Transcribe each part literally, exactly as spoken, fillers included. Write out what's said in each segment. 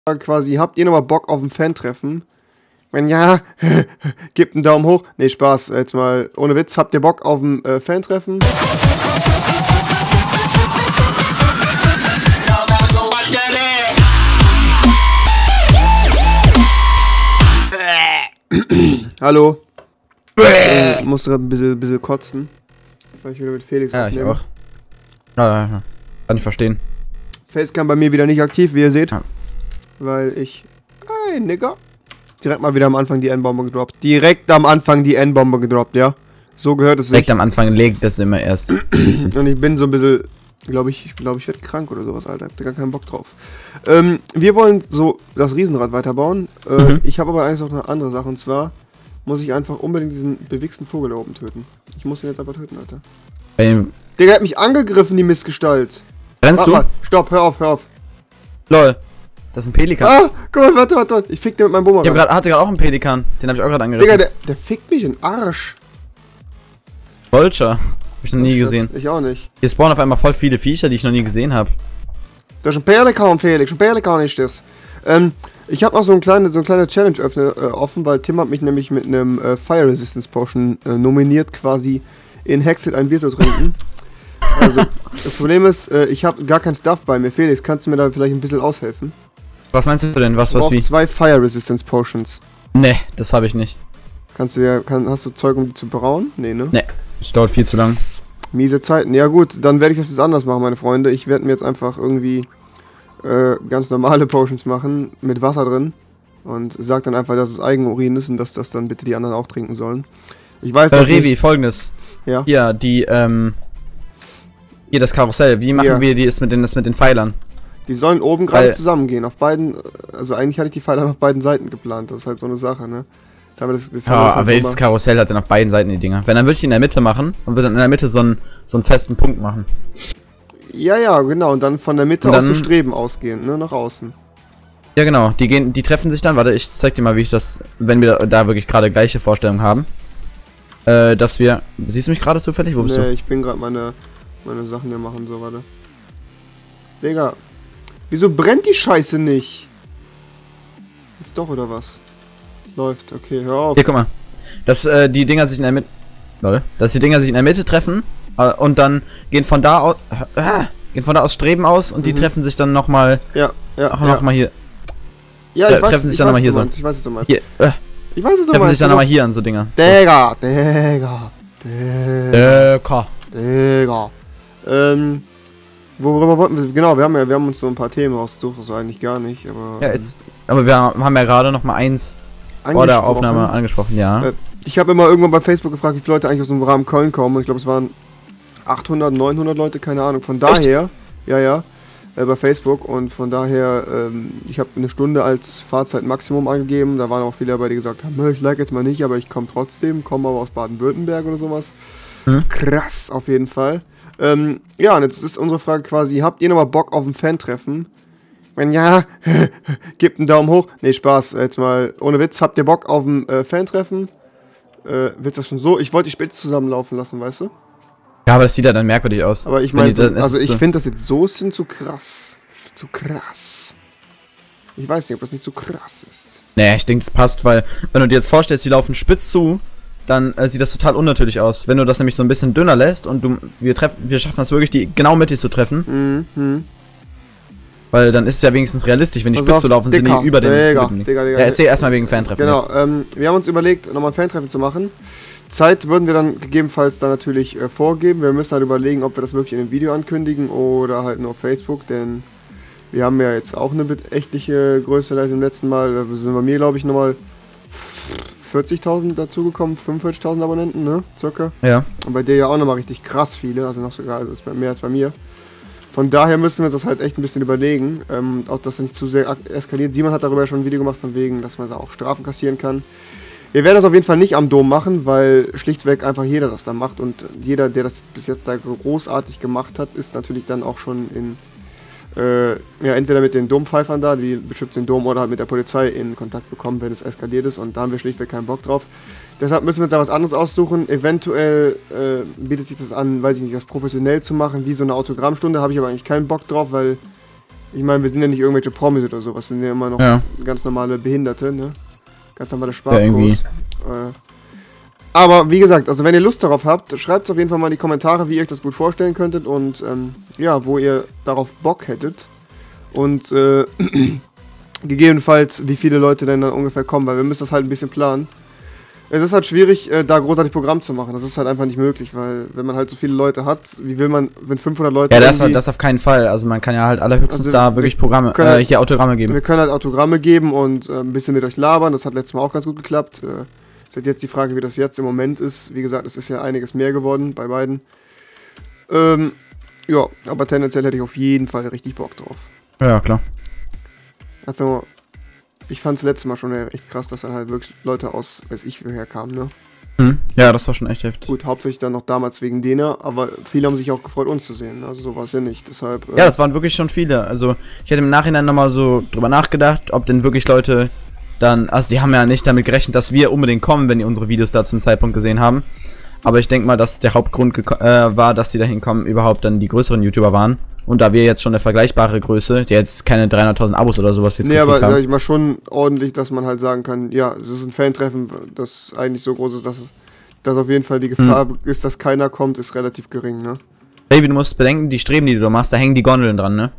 Quasi, habt ihr nochmal Bock auf ein Fan-Treffen? Wenn ja, gebt einen Daumen hoch. Ne, Spaß, jetzt mal ohne Witz. Habt ihr Bock auf ein äh, Fan-Treffen? Hallo. Ich musste gerade ein bisschen, bisschen kotzen. Weil ich wieder mit Felix Ja, aufnehme. ich auch. Ja, ja, ja. Kann ich verstehen. Facecam bei mir wieder nicht aktiv, wie ihr seht. Ja. Weil ich... Hey, Nigger. Direkt mal wieder am Anfang die N-Bombe gedroppt. Direkt am Anfang die N-Bombe gedroppt, ja? So gehört es Direkt sich. am Anfang legt das immer erst. Und ich bin so ein bisschen... Glaube ich, ich glaube, ich werde krank oder sowas, Alter. Ich hab da gar keinen Bock drauf. Ähm, wir wollen so das Riesenrad weiterbauen. Äh, Mhm. Ich habe aber eigentlich noch eine andere Sache. Und zwar muss ich einfach unbedingt diesen bewichsten Vogel da oben töten. Ich muss ihn jetzt einfach töten, Alter. Ähm, Digga, hat mich angegriffen, die Missgestalt. Rennst Warte du? mal. Stopp, hör auf, hör auf. Lol. Das ist ein Pelikan. Ah, guck mal, warte, warte, warte. Ich fick den mit meinem Bumerang. Ich hab grad, hatte gerade auch einen Pelikan. Den habe ich auch gerade angerissen. Digga, der, der fickt mich in den Arsch. Vulture. Hab ich noch nie Oh, gesehen. Ich auch nicht. Hier spawnen auf einmal voll viele Viecher, die ich noch nie gesehen habe. Das ist ein Pelikan, Felix. Ein Pelikan ist das. Ähm, ich habe noch so ein kleine, so ein kleiner Challenge öffne, äh, offen, weil Tim hat mich nämlich mit einem äh, Fire Resistance Potion äh, nominiert, quasi in Hexit ein Bier zu trinken. Also, das Problem ist, äh, ich habe gar kein Stuff bei mir. Felix, kannst du mir da vielleicht ein bisschen aushelfen? Was meinst du denn? Was, Ich was, brauch wie? zwei Fire Resistance Potions. Ne, das habe ich nicht. Kannst du ja, kann, hast du Zeug, um die zu brauen? Nee, ne? Ne, das dauert viel zu lang. Miese Zeiten. Ja gut, dann werde ich das jetzt anders machen, meine Freunde. Ich werde mir jetzt einfach irgendwie äh, ganz normale Potions machen, mit Wasser drin. Und sag dann einfach, dass es Eigenurin ist und dass das dann bitte die anderen auch trinken sollen. Ich weiß Äh, doch Revi, nicht. folgendes. Ja. Hier, die, ähm... Hier, das Karussell. Wie machen Ja. wir die, das mit den, das mit den Pfeilern? Die sollen oben gerade Weil- zusammengehen. Auf beiden, also eigentlich hatte ich die Pfeile auf beiden Seiten geplant. Das ist halt so eine Sache, ne? Jetzt haben wir das, das haben wir das Ja, halt welches so Karussell hat denn auf beiden Seiten die Dinger? Wenn, dann würde ich die in der Mitte machen und würde dann in der Mitte so einen, so einen festen Punkt machen. Ja, ja, genau. Und dann von der Mitte Und aus so dann- Streben ausgehen, ne? Nach außen. Ja, genau. Die gehen, die treffen sich dann. Warte, ich zeig dir mal, wie ich das, wenn wir da, da wirklich gerade gleiche Vorstellungen haben. Äh, dass wir. Siehst du mich gerade zufällig? Wo bist Nee, du? ich bin gerade meine, meine Sachen hier machen, so, warte. Digga. Wieso brennt die Scheiße nicht? Jetzt doch, oder was? Läuft, okay, hör auf. Hier, guck mal. Dass äh, die Dinger sich in der Mitte. Lol. Dass die Dinger sich in der Mitte treffen äh, und dann gehen von da aus. Äh, gehen von da aus Streben aus und die Mhm. treffen sich dann nochmal. Ja, ja, Auch ja. nochmal hier. Ja, äh, ich weiß, treffen sich ich dann weiß, noch mal hier was du so. meinst, ich weiß, was du meinst. Hier. Äh, Ich weiß, was du treffen meinst. sich dann nochmal hier an so Dinger. Digga, Digga, Digga, Äh, Ka. Digga. Ähm, worüber wollten wir, genau, wir haben ja, wir haben uns so ein paar Themen rausgesucht, also eigentlich gar nicht, aber... Ja, jetzt. Aber wir haben ja gerade nochmal eins ähm, vor der angesprochen. Aufnahme angesprochen, ja. Äh, Ich habe immer irgendwann bei Facebook gefragt, wie viele Leute eigentlich aus dem Rahmen Köln kommen. Und ich glaube, es waren achthundert, neunhundert Leute, keine Ahnung. Von daher, ja, ja, äh, bei Facebook. Und von daher, ähm, ich habe eine Stunde als Fahrzeitmaximum angegeben. Da waren auch viele dabei, die gesagt haben, ich like jetzt mal nicht, aber ich komme trotzdem. Komme aber aus Baden-Württemberg oder sowas. Hm? Krass, auf jeden Fall. Ähm, ja, und jetzt ist unsere Frage quasi, habt ihr nochmal Bock auf ein Fan-Treffen? Wenn ja, gebt einen Daumen hoch. Ne, Spaß, jetzt mal ohne Witz. Habt ihr Bock auf ein äh, Fan-Treffen? Äh, wird das schon so? Ich wollte die Spitze zusammenlaufen lassen, weißt du? Ja, aber das sieht ja dann merkwürdig aus. Aber ich Wenn meine, die dann- also es ist ich so- finde das jetzt so ist zu krass. Zu krass. Ich weiß nicht, ob das nicht zu krass ist. Nee, ich denke, das passt, weil, wenn du dir jetzt vorstellst, die laufen spitz zu, dann äh, sieht das total unnatürlich aus. Wenn du das nämlich so ein bisschen dünner lässt und du, wir treffen, wir schaffen das wirklich, die genau mittig zu treffen, Mhm, mhm. weil dann ist es ja wenigstens realistisch, wenn die Pass spitz auf, zu laufen, sind Dicker, die über den. Digga, über den Digga, Digga. ja, erzähl erstmal wegen Fantreffen. Genau, ähm, wir haben uns überlegt, nochmal ein Fan-Treffen zu machen. Zeit würden wir dann gegebenenfalls dann natürlich äh, vorgeben. Wir müssen halt überlegen, ob wir das wirklich in einem Video ankündigen oder halt nur auf Facebook, denn wir haben ja jetzt auch eine beträchtliche Größe als im letzten Mal. Da sind bei mir, glaube ich, nochmal vierzigtausend dazugekommen, fünfundvierzigtausend Abonnenten, ne, circa. Ja. Und bei dir ja auch nochmal richtig krass viele, also noch sogar also ist mehr als bei mir. Von daher müssen wir uns das halt echt ein bisschen überlegen, ähm, auch dass das nicht zu sehr ak- eskaliert. Simon hat darüber schon ein Video gemacht, von wegen, dass man da auch Strafen kassieren kann. Wir werden das auf jeden Fall nicht am Dom machen, weil schlichtweg einfach jeder das da macht und jeder, der das bis jetzt da großartig gemacht hat, ist natürlich dann auch schon in, äh, ja, entweder mit den Dompfeifern da, die beschützen den Dom, oder halt mit der Polizei in Kontakt bekommen, wenn es eskaliert ist, und da haben wir schlichtweg keinen Bock drauf. Deshalb müssen wir uns da was anderes aussuchen. Eventuell äh, bietet sich das an, weiß ich nicht, das professionell zu machen, wie so eine Autogrammstunde, habe ich aber eigentlich keinen Bock drauf, weil Ich meine, wir sind ja nicht irgendwelche Promis oder sowas, wir sind ja immer noch Ja. ganz normale Behinderte, ne? Ganz normale Ja, irgendwie. Sprachkurs. äh, aber wie gesagt, also wenn ihr Lust darauf habt, schreibt auf jeden Fall mal in die Kommentare, wie ihr euch das gut vorstellen könntet und ähm, ja, wo ihr darauf Bock hättet. Und äh, gegebenenfalls, wie viele Leute denn dann ungefähr kommen, weil wir müssen das halt ein bisschen planen. Es ist halt schwierig, äh, da großartig Programm zu machen. Das ist halt einfach nicht möglich, weil wenn man halt so viele Leute hat, wie will man, wenn fünfhundert Leute Ja, das, irgendwie- das auf keinen Fall. Also man kann ja halt allerhöchstens Also da wir wirklich Programme, können äh, halt- hier Autogramme geben. Wir können halt Autogramme geben und äh, ein bisschen mit euch labern. Das hat letztes Mal auch ganz gut geklappt. Äh, ist halt jetzt die Frage, wie das jetzt im Moment ist. Wie gesagt, es ist ja einiges mehr geworden bei beiden. Ähm, ja, aber tendenziell hätte ich auf jeden Fall richtig Bock drauf. Ja, klar. Also, ich fand es letztes Mal schon echt krass, dass dann halt wirklich Leute aus, weiß ich, woher kamen, ne? Hm. Ja, das war schon echt heftig. Gut, hauptsächlich dann noch damals wegen denen, aber viele haben sich auch gefreut, uns zu sehen. Also so war es ja nicht. Deshalb. Äh, Ja, das waren wirklich schon viele. Also ich hätte im Nachhinein nochmal so drüber nachgedacht, ob denn wirklich Leute dann, also die haben ja nicht damit gerechnet, dass wir unbedingt kommen, wenn die unsere Videos da zum Zeitpunkt gesehen haben. Aber ich denke mal, dass der Hauptgrund geko- äh, war, dass die dahin kommen, überhaupt dann die größeren YouTuber waren. Und da wir jetzt schon eine vergleichbare Größe, die jetzt keine dreihunderttausend Abos oder sowas jetzt nee, aber gekriegt sag haben. ich mal schon ordentlich, dass man halt sagen kann, ja, es ist ein Fan-Treffen, das eigentlich so groß ist, dass es, dass auf jeden Fall die Gefahr Hm. ist, dass keiner kommt, ist relativ gering, ne? Baby, du musst bedenken, die Streben, die du machst, da hängen die Gondeln dran, ne?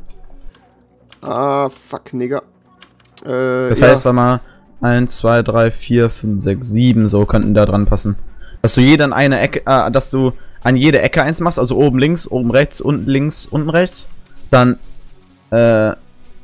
Ah, fuck, Nigga. Äh, Das ja. heißt, warte mal, eins, zwei, drei, vier, fünf, sechs, sieben so könnten da dran passen. Dass du jeder an eine Ecke, äh, dass du an jede Ecke eins machst, also oben links, oben rechts, unten links, unten rechts. Dann, äh,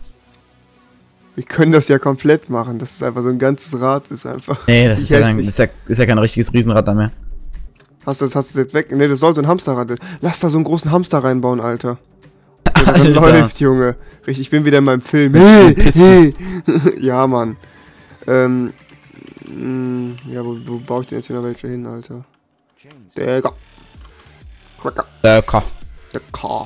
Wir können das ja komplett machen, dass es einfach so ein ganzes Rad ist einfach. nee, das ist ja, Richtig kein, hässlich. ist, ja, ist ja kein richtiges Riesenrad da mehr. Hast du das, hast du das jetzt weg? Ne, das soll so ein Hamsterrad werden. Lass da so einen großen Hamster reinbauen, Alter. Der dann Alter. läuft, Junge. Richtig, ich bin wieder in meinem Film. Hey, hey. Ja, Mann. Ähm, mh, ja, wo, wo baue ich denn jetzt hier noch welche hin, Alter? Digga. Cracker. Äh, K. Der K.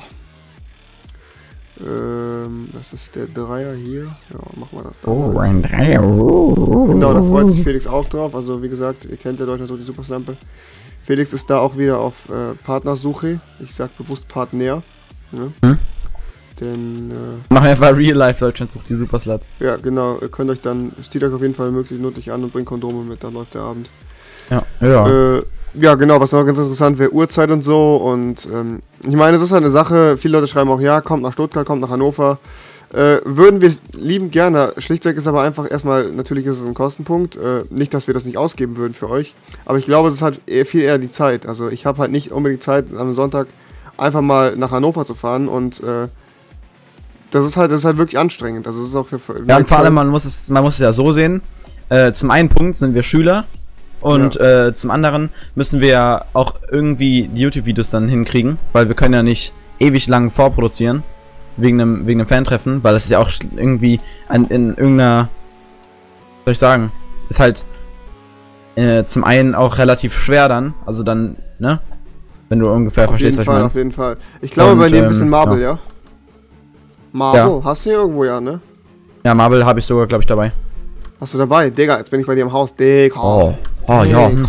Ähm, das ist der Dreier hier. Ja, machen wir das da. Oh, jetzt. ein Dreier. Oh. Genau, da freut sich Felix auch drauf. Also wie gesagt, ihr kennt ja Deutschland so die Superslampe. Felix ist da auch wieder auf äh, Partnersuche. Ich sag bewusst Partner. Ne? Hm? Denn, äh, Mach einfach Real Life Deutschland sucht die Superslut. ja genau, ihr könnt euch dann, steht euch auf jeden Fall möglichst nötig an und bringt Kondome mit, dann läuft der Abend. Ja, ja. Äh, ja genau, was noch ganz interessant wäre, Uhrzeit und so. Und ähm, ich meine, es ist halt eine Sache, viele Leute schreiben auch, ja, kommt nach Stuttgart, kommt nach Hannover. Äh, würden wir lieben gerne, schlichtweg ist aber einfach erstmal, natürlich ist es ein Kostenpunkt, äh, nicht, dass wir das nicht ausgeben würden für euch, aber ich glaube, es ist halt eher, viel eher die Zeit, also ich habe halt nicht unbedingt Zeit, am Sonntag einfach mal nach Hannover zu fahren und äh, das ist halt, das ist halt wirklich anstrengend, also es ist auch für... für Ja, und vor allem, man muss es, man muss es ja so sehen, äh, zum einen Punkt sind wir Schüler und äh, zum anderen müssen wir ja auch irgendwie die YouTube-Videos dann hinkriegen, weil wir können ja nicht ewig lang vorproduzieren. Wegen einem, wegen einem Fan-Treffen, weil das ist ja auch irgendwie an, in irgendeiner, was soll ich sagen, ist halt äh, zum einen auch relativ schwer dann, also dann, ne, wenn du ungefähr Auf verstehst, jeden was ich Fall, meine. auf jeden Fall. Ich glaube, Und, bei dir ein ähm, bisschen Marble, ja? ja. Marble? Hast du hier irgendwo, ja, ne? Ja, Marvel habe ich sogar, glaube ich, dabei. Hast du dabei? Digga, jetzt bin ich bei dir im Haus. Digga. oh ja. Hey,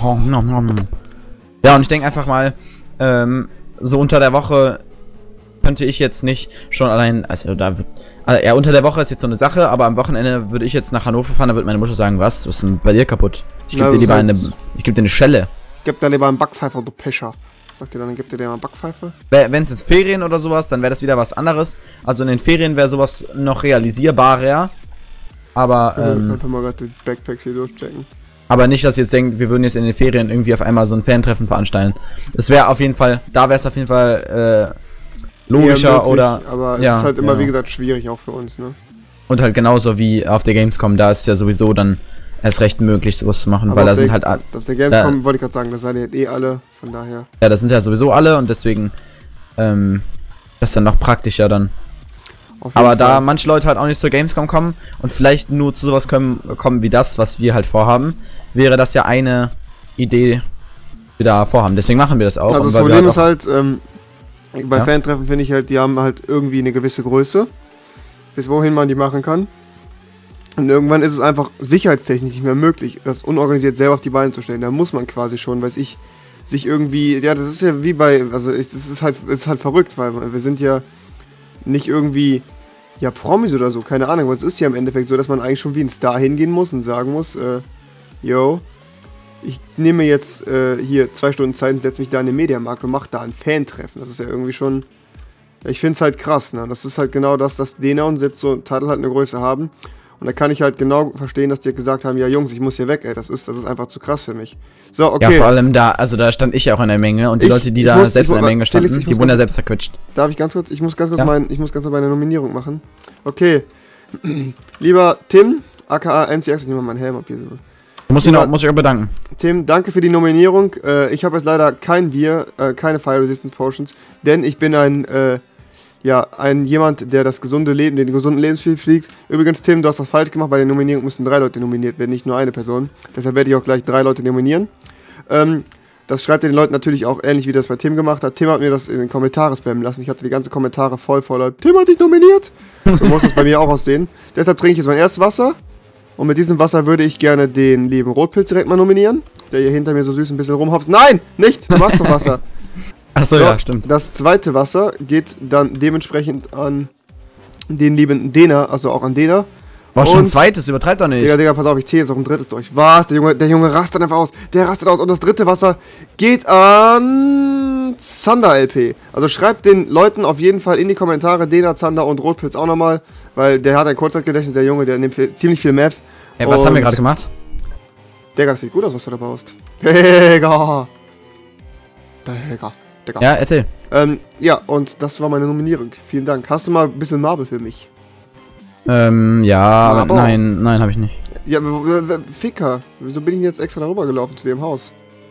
Ja, und ich denke einfach mal, ähm, so unter der Woche könnte ich jetzt nicht schon allein, also da wird, also ja, unter der Woche ist jetzt so eine Sache, aber am Wochenende würde ich jetzt nach Hannover fahren, da würde meine Mutter sagen, was, was ist denn bei dir kaputt? Ich gebe Ja, dir lieber das eine, heißt- ich gebe dir eine Schelle. Gib dir lieber einen Backpfeifer, du Pescher. Sagt ihr dann, gib dir mal einen Backpfeife? Wenn es jetzt Ferien oder sowas, dann wäre das wieder was anderes. Also in den Ferien wäre sowas noch realisierbarer. Aber, ähm, Einfach mal gerade die Backpacks hier durchchecken. aber nicht, dass ihr jetzt denkt, wir würden jetzt in den Ferien irgendwie auf einmal so ein Fan-Treffen veranstalten. Es wäre auf jeden Fall, da wäre es auf jeden Fall äh, logischer Eher möglich, oder. Aber ja, es ist halt immer, ja. wie gesagt, schwierig auch für uns, ne? Und halt genauso wie auf der Gamescom, da ist es ja sowieso dann erst recht möglich, sowas zu machen, Aber weil da auf sind der- halt. a- Auf der Gamescom wollte ich gerade sagen, da seid ihr halt eh alle, von daher. Ja, das sind ja sowieso alle und deswegen. Ähm, das ist dann noch praktischer dann. Auf jeden Aber da Fall. manche Leute halt auch nicht zur Gamescom kommen und vielleicht nur zu sowas kommen, kommen wie das, was wir halt vorhaben, wäre das ja eine Idee, die wir da vorhaben. Deswegen machen wir das auch. Also und das weil wir Problem halt ist halt, ähm, bei Ja. Fan-Treffen finde ich halt, die haben halt irgendwie eine gewisse Größe, bis wohin man die machen kann. Und irgendwann ist es einfach sicherheitstechnisch nicht mehr möglich, das unorganisiert selber auf die Beine zu stellen. Da muss man quasi schon, weiß ich, sich irgendwie, ja, das ist ja wie bei, also ich, das ist halt, das ist halt verrückt, weil wir sind ja nicht irgendwie ja, Promis oder so, keine Ahnung, aber es ist ja im Endeffekt so, dass man eigentlich schon wie ein Star hingehen muss und sagen muss, äh, yo, ich nehme jetzt äh, hier zwei Stunden Zeit und setze mich da in den Mediamarkt und mache da ein Fan-Treffen. Das ist ja irgendwie schon, ich finde es halt krass, ne? Das ist halt genau das, dass Dena und Setz so ein Titel halt eine Größe haben. Und da kann ich halt genau verstehen, dass die gesagt haben, ja Jungs, ich muss hier weg, ey, das ist, das ist einfach zu krass für mich. So, okay. Ja, vor allem da, also da stand ich ja auch in der Menge und die Ich- Leute, die ich da muss- selbst ich in der muss- Menge standen, Felix, ich die muss wurden ja ganz- selbst zerquetscht. Darf ich ganz kurz, ich muss ganz kurz Ja. mein, ich muss ganz kurz meine Nominierung machen. Okay. Lieber Tim, aka N C X, ich nehme mal meinen Helm ab hier so. Muss ich Ja. noch, muss ich auch bedanken. Tim, danke für die Nominierung. Äh, ich habe jetzt leider kein Bier, äh, keine Fire Resistance Potions, denn ich bin ein, äh, ja, ein jemand, der das gesunde Leben, den gesunden Lebensstil fliegt. Übrigens, Tim, du hast das falsch gemacht, bei der Nominierung müssen drei Leute nominiert werden, nicht nur eine Person. Deshalb werde ich auch gleich drei Leute nominieren. Ähm, das schreibt ihr den Leuten natürlich auch ähnlich, wie das bei Tim gemacht hat. Tim hat mir das in den Kommentaren spammen lassen. Ich hatte die ganzen Kommentare voll voller Tim hat dich nominiert. So muss das bei mir auch aussehen. Deshalb trinke ich jetzt mein erstes Wasser. Und mit diesem Wasser würde ich gerne den lieben Rotpilz direkt mal nominieren. Der hier hinter mir so süß ein bisschen rumhopst. Nein, nicht! Du magst doch Wasser. Achso, So, ja, stimmt. Das zweite Wasser geht dann dementsprechend an den lieben Dena, also auch an Dena. Boah, schon ein Und- zweites, übertreib doch nicht. Digga, Digga, pass auf, ich zähle jetzt auch ein drittes durch. Was? Der Junge, der Junge rastet einfach aus. Der rastet aus. Und das dritte Wasser geht an Zander L P. Also schreibt den Leuten auf jeden Fall in die Kommentare, Dena, Zander und Rotpilz auch nochmal, weil der hat ein Kurzzeitgedächtnis, der Junge, der nimmt viel, ziemlich viel Meth. Ey, was Und- haben wir gerade gemacht? Digga, das sieht gut aus, was du da baust. Digga. Digga. Digga. Ja, erzähl. Ähm, ja, und das war meine Nominierung. Vielen Dank. Hast du mal ein bisschen Marble für mich? Ähm, ja, aber aber- nein, nein, habe ich nicht. Ja, w- w- w- Ficker. Wieso bin ich denn jetzt extra darüber gelaufen zu dem Haus?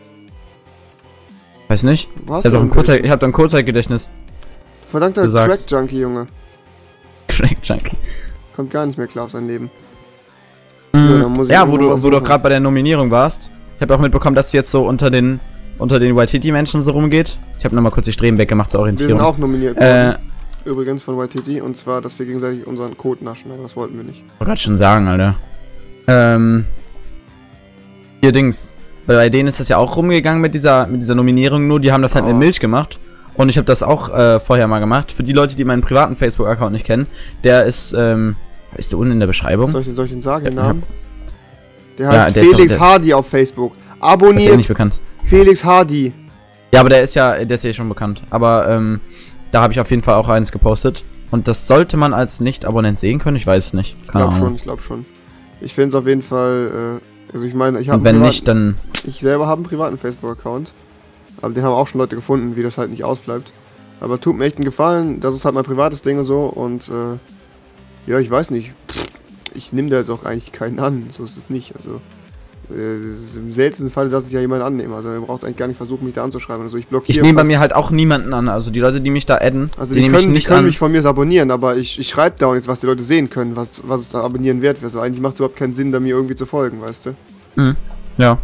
Weiß nicht. Wo hast Ich hab du doch ein, denn Kurzzeit, welche? ich hab doch ein Kurzzeitgedächtnis. Verdammter Du sagst. Crack-Junkie, Junge. Crack Junkie. Kommt gar nicht mehr klar auf sein Leben. dann Mhm. muss ich Ja, wo irgendwo du, was wo du suchen. gerade bei der Nominierung warst. Ich habe auch mitbekommen, dass es jetzt so unter den unter den Y T T-Menschen so rumgeht. Ich habe nochmal kurz die Streben weggemacht zur Wir sind Orientierung. auch nominiert Äh, worden. Übrigens von Y T T. Und zwar, dass wir gegenseitig unseren Code naschen. Aber das wollten wir nicht. wollte gerade schon sagen, Alter. Ähm. Hier Dings. Bei denen ist das ja auch rumgegangen mit dieser mit dieser Nominierung nur. Die haben das halt Oh. mit Milch gemacht. Und ich habe das auch äh, vorher mal gemacht. Für die Leute, die meinen privaten Facebook-Account nicht kennen, der ist, ähm, ist der unten in der Beschreibung? Soll ich, soll ich den sagen, den Ja, Namen? Der Ja, heißt der ist auch- Felix der- Hardy auf Facebook. Das ist eh Abonniert nicht bekannt. Felix Hardy. Ja, aber der ist ja, der ist ja schon bekannt. Aber ähm, da habe ich auf jeden Fall auch eins gepostet. Und das sollte man als Nicht-Abonnent sehen können. Ich weiß es nicht. Ich Keine glaube Ahnung. schon, ich glaube schon. Ich finde es auf jeden Fall, äh, also ich meine, ich habe Und wenn nicht, dann ich selber habe einen privaten Facebook-Account. Aber den haben auch schon Leute gefunden, wie das halt nicht ausbleibt. Aber tut mir echt einen Gefallen, das ist halt mein privates Ding und so. Und äh, ja, ich weiß nicht. Ich nehme da jetzt auch eigentlich keinen an, so ist es nicht. Also äh, es ist im seltensten Fall, dass ich ja jemanden annehme. Also ihr braucht eigentlich gar nicht versuchen, mich da anzuschreiben. Also ich blockiere. ich nehme bei fast- mir halt auch niemanden an. Also die Leute, die mich da adden, Also die, die, nehme ich können, die nicht können an. mich von mir abonnieren, aber ich, ich schreibe da auch jetzt, was die Leute sehen können, was, was es da abonnieren wert wäre. So eigentlich macht es überhaupt keinen Sinn, da mir irgendwie zu folgen, weißt du? Mhm. Ja.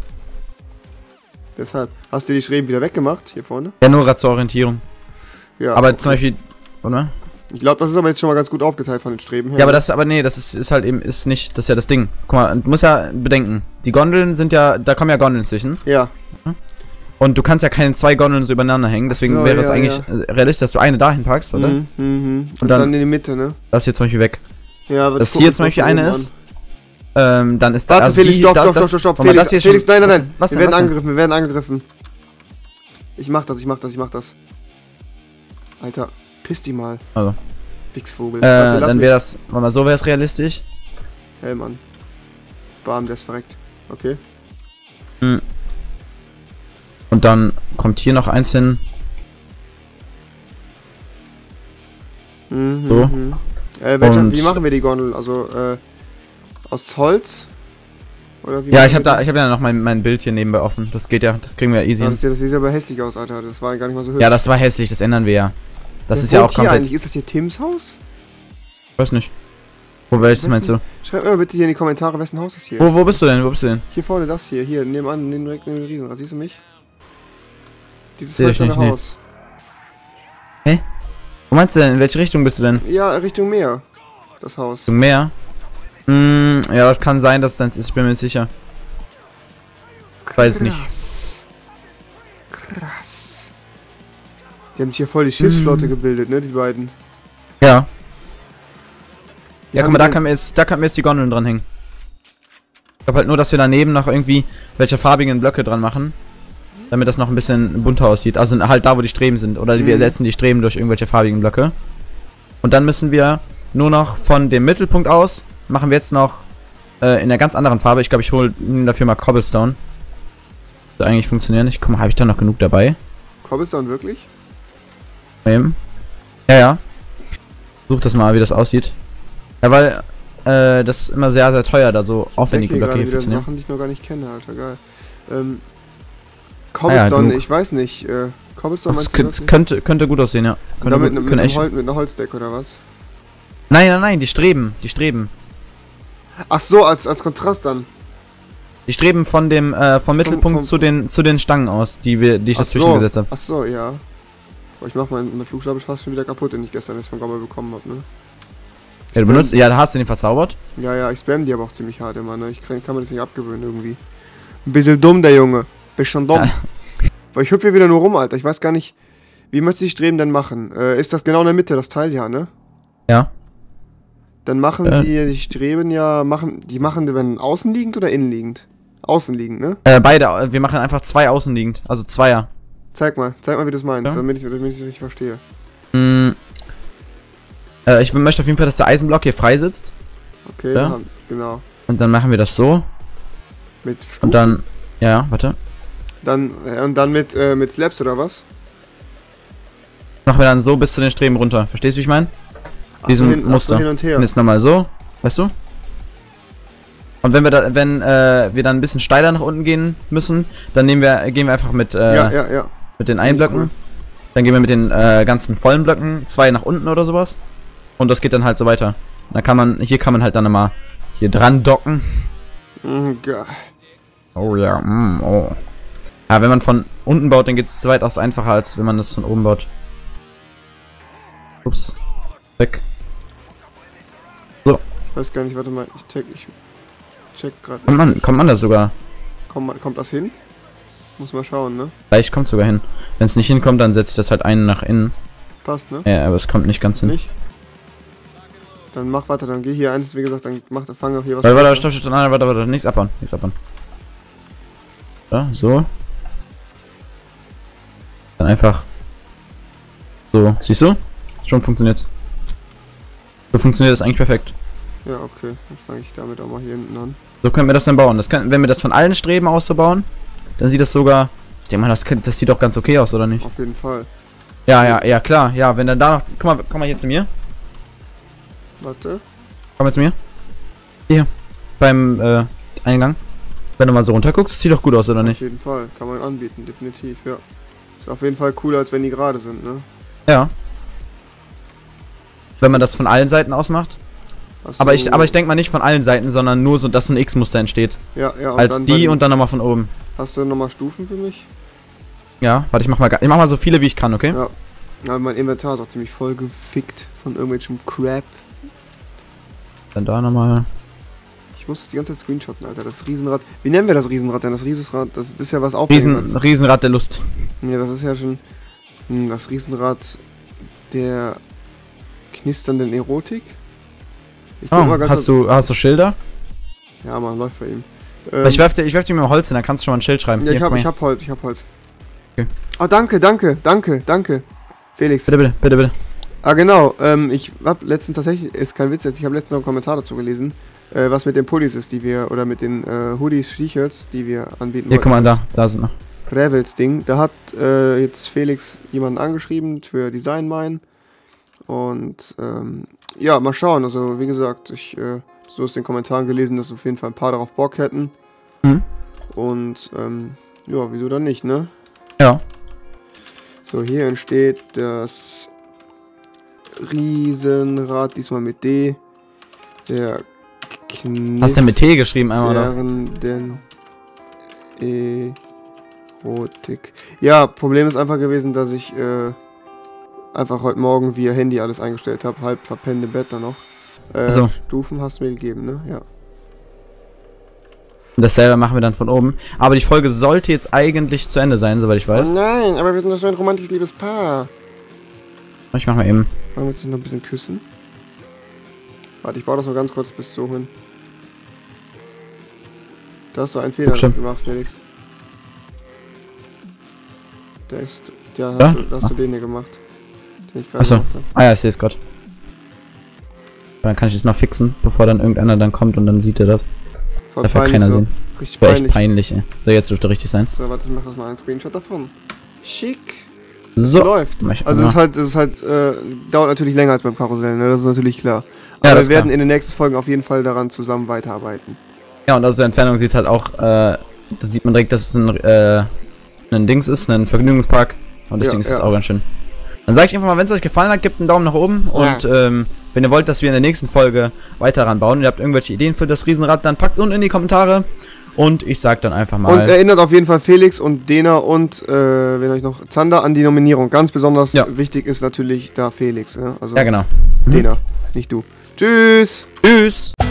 Deshalb. Hast du die Schreiben wieder weggemacht, hier vorne? Ja, nur gerade zur Orientierung. Ja. Aber okay. zum Beispiel, oder? Ich glaube, das ist aber jetzt schon mal ganz gut aufgeteilt von den Streben her. Ja, aber das, aber nee, das ist, ist halt eben, ist nicht, das ist ja das Ding. Guck mal, du musst ja bedenken, die Gondeln sind ja, da kommen ja Gondeln zwischen. Ja. Und du kannst ja keine zwei Gondeln so übereinander hängen, deswegen so, wäre es ja, eigentlich äh, realistisch, dass du eine dahin packst, oder? Mhm, mhm. Und, Und dann, dann- in die Mitte, ne? Das hier zum Beispiel weg. Ja, Dass hier zum Beispiel eine ist, ähm, dann ist da, Warte, also Felix, die- stopp, da- stopp, das- stopp, stopp, stopp. guck mal, Felix, das hier Felix, schon- nein, nein, nein. Was wir denn, werden was denn? angegriffen, wir werden angegriffen. Ich mach das, ich mach das, ich mach das. Alter, piss die mal. Also. Wichsvogel. Äh, Warte, lass dann mich. wäre das, warte mal, so wäre es realistisch. Hey, Mann. Bam, der ist verreckt. Okay. Und dann kommt hier noch eins hin. Mhm, So. mhm. Äh, welcher, Und- wie machen wir die Gondel? Also, äh, aus Holz? Oder wie Ja, machen ich habe wir da, die? ich habe ja noch mein, mein Bild hier nebenbei offen. Das geht ja, das kriegen wir ja easy Ah, hin. das, sieht- das sieht aber hässlich aus, Alter. Das war gar nicht mal so hübsch. Ja, das war hässlich, das ändern wir ja. Das Wer ist ja wohnt auch hier komplett. eigentlich? Ist das hier Tims Haus? Weiß nicht. Wo welches Wessen- meinst du? Schreibt mir mal bitte hier in die Kommentare, wessen Haus das hier Wo, ist. wo bist du denn? Wo bist du denn? Hier vorne, das hier. Hier, nebenan, neben direkt neben dem Riesenrad. Siehst du mich? Dieses Seh ich hölzerne nicht, nee. Haus. Wo meinst du denn? In welche Richtung bist du denn? Ja, Richtung Meer. Das Haus. Zum Meer? Hm, ja, das kann sein, dass es deins ist. Ich bin mir nicht sicher. Ich weiß es nicht. Krass. Krass. Die haben sich hier voll die Schiffsflotte Hm. gebildet, ne, die beiden. Ja. Ja, guck mal, da können wir jetzt, da können wir jetzt die Gondeln dran hängen. Ich glaube halt nur, dass wir daneben noch irgendwie welche farbigen Blöcke dran machen. Damit das noch ein bisschen bunter aussieht. Also halt da, wo die Streben sind. Oder mhm. wir ersetzen die Streben durch irgendwelche farbigen Blöcke. Und dann müssen wir nur noch von dem Mittelpunkt aus, machen wir jetzt noch äh, in einer ganz anderen Farbe. Ich glaube, ich hole dafür mal Cobblestone. Das eigentlich funktionieren nicht. Guck mal, habe ich da noch genug dabei? Cobblestone wirklich? Eben. Ja, ja. Such das mal, wie das aussieht. Ja, weil äh, das ist immer sehr, sehr teuer, da so aufwendige Blöcke hier funktionieren. Sachen, die ich noch gar nicht kenne, Alter, geil. Ähm, Cobblestone, ah, ja, ich weiß nicht. Äh, Cobblestone meinst du das könnte, könnte gut aussehen, ja. Könnte damit mit, mit, Hol mit einer Holzdeck oder was? Nein, nein, nein, die Streben, die Streben. Ach so, als, als Kontrast dann. Die Streben von dem, äh, vom Mittelpunkt vom, vom, zu den zu den Stangen aus, die wir, die ich dazwischen so. gesetzt habe. Ach so, ja. Boah, ich mach meinen mein Flugschraube fast schon wieder kaputt, den ich gestern erst von Gommel bekommen habe, ne? Ja, du benutzt, ja, da hast du den verzaubert. Ja, ja, ich spam die aber auch ziemlich hart immer, ne? Ich kann, kann mir das nicht abgewöhnen irgendwie. Ein bisschen dumm, der Junge. Bist schon dumm. Ja. Weil ich hüpfe hier wieder nur rum, Alter. Ich weiß gar nicht, wie möchte ich Streben denn machen? Äh, ist das genau in der Mitte, das Teil, ja, ne? Ja. Dann machen äh. die, die Streben ja, machen, die machen die, wenn außenliegend oder innenliegend? Außenliegend, ne? Äh, beide. Wir machen einfach zwei außenliegend, also Zweier. Zeig mal, zeig mal, wie du das meinst, ja? damit, ich, damit ich das richtig verstehe. Mm. Äh, ich möchte auf jeden Fall, dass der Eisenblock hier frei sitzt. Okay, ja? Dann, genau. Und dann machen wir das so. Mit Stufen? Und dann, ja, warte. Dann, äh, und dann mit, äh, mit Slabs oder was? Machen wir dann so bis zu den Streben runter. Verstehst du, wie ich meine? Diesen so, hin, Muster. So hin und her. Und jetzt nochmal so, weißt du? Und wenn wir da, wenn äh, wir dann ein bisschen steiler nach unten gehen müssen, dann nehmen wir, gehen wir einfach mit, äh, ja, ja, ja. mit den Einblöcken. Cool. Dann gehen wir mit den äh, ganzen vollen Blöcken, zwei nach unten oder sowas. Und das geht dann halt so weiter. Da kann man, hier kann man halt dann immer hier dran docken. Oh, geil. Oh ja, mm, oh. Ja, wenn man von unten baut, dann geht es weitaus einfacher, als wenn man das von oben baut. Ups. Weg. So. Ich weiß gar nicht, warte mal, ich check, ich check gerade. Kommt man, kommt man da sogar? Kommt, kommt das hin? Muss mal schauen, ne? Vielleicht kommt sogar hin. Wenn es nicht hinkommt, dann setze ich das halt einen nach innen. Passt, ne? Ja, aber es kommt nicht ganz hin. Nicht? Dann mach weiter, dann geh hier eins, wie gesagt, dann mach, fang auch hier was. Warte, warte, stopp, stopp, nein, warte, warte, nichts abbauen, nichts abbauen. Ja, so. Dann einfach. So, siehst du? Schon funktioniert's. So funktioniert das eigentlich perfekt. Ja, okay, dann fange ich damit auch mal hier hinten an. So können wir das dann bauen. Das kann, wenn wir das von allen Streben aus so bauen, dann sieht das sogar. Ich denke mal, das, das sieht doch ganz okay aus, oder nicht? Auf jeden Fall. Ja, ja, ja, klar. Ja, wenn dann da noch. Guck mal, komm mal hier zu mir. Warte. Komm mal zu mir. Hier. Beim äh, Eingang. Wenn du mal so runter guckst, sieht doch gut aus, oder nicht? Auf jeden Fall. Kann man anbieten, definitiv, ja. Ist auf jeden Fall cooler, als wenn die gerade sind, ne? Ja. Wenn man das von allen Seiten aus macht. Aber ich, aber ich denke mal nicht von allen Seiten, sondern nur so, dass so ein X-Muster entsteht. Ja, ja. Und halt dann die und dann nochmal von oben. Hast du nochmal Stufen für mich? Ja, warte, ich mach mal, ich mach mal so viele wie ich kann, okay? Ja. Ja, mein Inventar ist auch ziemlich voll gefickt von irgendwelchem Crap. Dann da nochmal. Ich muss die ganze Zeit screenshotten, Alter. Das Riesenrad. Wie nennen wir das Riesenrad denn? Das Riesenrad, das, das ist ja was Aufregendes. Riesen, Riesenrad der Lust. Ja, das ist ja schon hm, das Riesenrad der knisternden Erotik. Ich guck oh, mal ganz hast du hast du Schilder? Ja, man läuft bei ihm. Ähm, ich werf dir, ich werf dir mit dem Holz hin, dann kannst du schon mal ein Schild schreiben. Ja, ich hab, ich hab Holz, ich hab Holz. Okay. Oh, danke, danke, danke, danke. Felix. Bitte, bitte, bitte, bitte. Ah, genau. Ähm, ich hab letztens tatsächlich, ist kein Witz jetzt, ich habe letztens noch einen Kommentar dazu gelesen, äh, was mit den Pullis ist, die wir, oder mit den äh, Hoodies, T-Shirts, die wir anbieten. Hier, guck mal, da, da sind noch. Revels Ding. Da hat äh, jetzt Felix jemanden angeschrieben für Design Mine. Und ähm, ja, mal schauen. Also wie gesagt, ich äh, so aus den Kommentaren gelesen, dass auf jeden Fall ein paar darauf Bock hätten. Mhm. Und ähm, ja, wieso dann nicht, ne? Ja. So, hier entsteht das Riesenrad, diesmal mit D. Der Knist Hast du mit T geschrieben einmal oder? Den Erotik. Ja, Problem ist einfach gewesen, dass ich äh, einfach heute Morgen via Handy alles eingestellt habe, halb verpennt im Bett dann noch. Äh, also. Stufen hast du mir gegeben, ne? Ja. Und dasselbe machen wir dann von oben. Aber die Folge sollte jetzt eigentlich zu Ende sein, soweit ich weiß. Oh nein, aber wir sind doch so ein romantisches liebes Paar. Ich mach mal eben. Wollen wir uns noch ein bisschen küssen? Warte, ich baue das mal ganz kurz bis so hin. Da hast du einen Fehler Stimmt. gemacht, Felix. Der ist, ja, hast, Ja? du, da hast Ah. du den hier gemacht. Den ich gerade Achso. gemacht habe. Ah ja, ich sehe es gerade. Dann kann ich es noch fixen, bevor dann irgendeiner dann kommt und dann sieht er das. Voll Darf ja peinlich keiner so. sehen. Richtig Wäre echt peinlich. peinlich, ey. So, jetzt dürfte richtig sein. So, warte, ich mach das mal einen Screenshot davon. Schick. So. Läuft. Mach ich Also mal. es ist halt, es ist halt, äh, dauert natürlich länger als beim Karussell, ne? Das ist natürlich klar. Ja, Aber das wir ist werden klar. in den nächsten Folgen auf jeden Fall daran zusammen weiterarbeiten. Ja, und aus der Entfernung sieht halt auch, äh, da sieht man direkt, dass es ein, äh, ein Dings ist, ein Vergnügungspark. Und deswegen Ja, ist das ja. auch ganz schön. Dann sage ich einfach mal, wenn es euch gefallen hat, gebt einen Daumen nach oben. Ja. Und ähm, wenn ihr wollt, dass wir in der nächsten Folge weiter ranbauen und ihr habt irgendwelche Ideen für das Riesenrad, dann packt es unten in die Kommentare. Und ich sag dann einfach mal. Und erinnert auf jeden Fall Felix und Dena und, äh, wenn euch noch Zander an die Nominierung. Ganz besonders Ja. wichtig ist natürlich da Felix, ne? Also ja, genau. Dena, nicht du. Tschüss! Tschüss!